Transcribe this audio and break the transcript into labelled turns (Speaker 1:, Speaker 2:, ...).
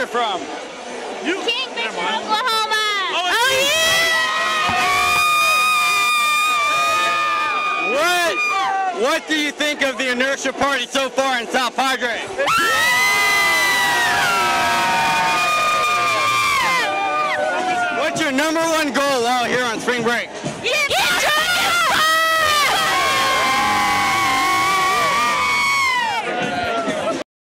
Speaker 1: here from?
Speaker 2: Kingfisher, Oklahoma. Oh,
Speaker 1: yeah! What do you think of the Inertia party so far in South